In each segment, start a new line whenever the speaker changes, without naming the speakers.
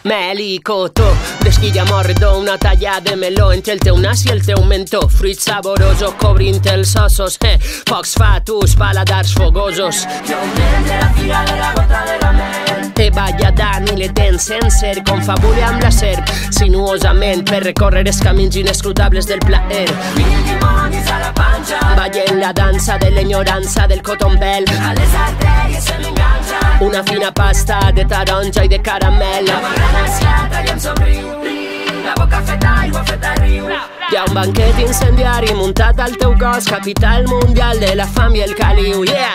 Melicotó, d'esquilla morredor, una talla de meló entre el teu nas i el teu mentó. Fruits saborosos cobrint els ossos, pocs fatus, paladars fogosos.
Jo mentre la figa de la gota de la mel.
Balla Dan i le dents sencer, confabule amb la serp, sinuosament per recórrer els camins inescrutables del plaer.
Mil dimonis a la panxa,
ballen la dansa de l'enyorança del cotton bell.
a les artèries se m'enganxa.
Una fina pasta de taronja i de caramel.
La magrana asiata i em somriu, la boca feta aigua, feta riu.
Hi ha un banquet incendiari muntat al teu cos, capital mundial de la fam i el caliu, yeah!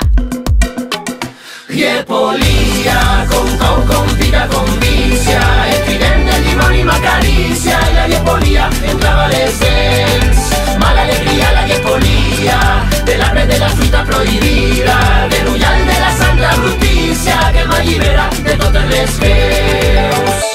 Hiepolia, con cau, con pica, con vicia, el trident del dimoni m'acaricia i la hiepolia entrava a les dents. Mala alegria, la hiepolia, de l'arbre de la fruita prohibida, de l'ullal de la sang, la brutícia, que m'allibera de totes les veus.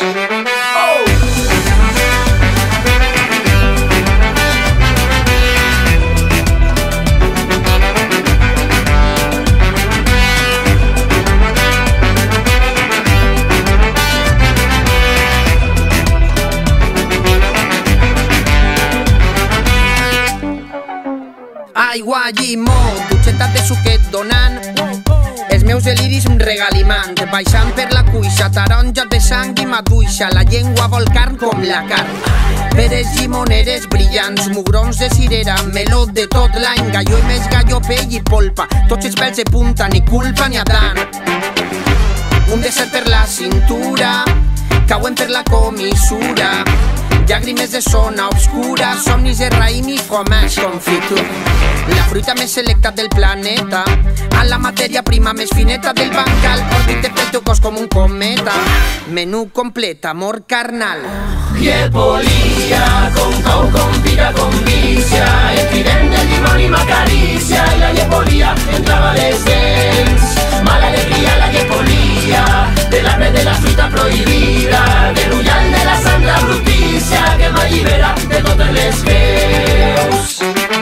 Aigua, llimó, dutxetes de suquet donant els meus deliris regalimant, baixant per la cuixa, taronja de sang i maduixa, la llengua vol carn com la carn. Peres llimoneres brillants, mugrons de cirera, meló de tot l'any, galló i més galló, pell i polpa, tots els pèls de punta, ni culpa ni Adán. Un desert per la cintura, cauen per la comissura, llàgrimes de zona obscura, somnis de raïm i fromage confitur. La fruita més selecta del planeta, a la matèria prima més fineta del bancal, orbite pel teu cos com un cometa. Menú complet, amor carnal.
Hiepolia, con cau, con pica, con vicia, el trident del dimoni m'acaricia i la hiepolia entrava a les dents. Mala alegria, la hiepolia, de l'arbre de la fruita prohibida, de l'ullal de la sang, la brutícia, que m'allibera de totes les veus.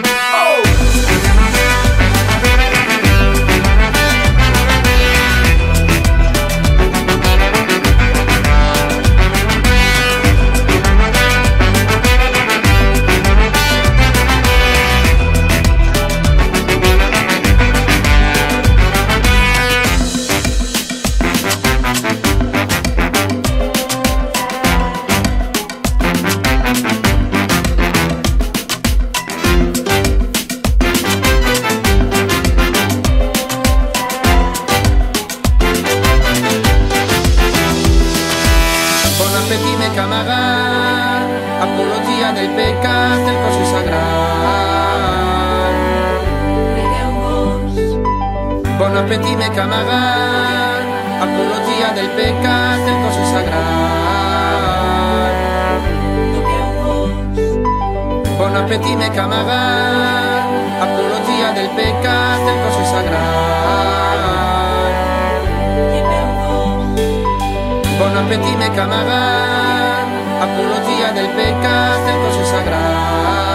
Apologia del pecat, del cos sagrat. Bon apetí, me camagat, apologia del pecat, del cos sagrat. Bon apetí, me camagat, apologia del pecat, del cos sagrat. Bon apetí, me camagat, apologia del pecat, del cos sagrat.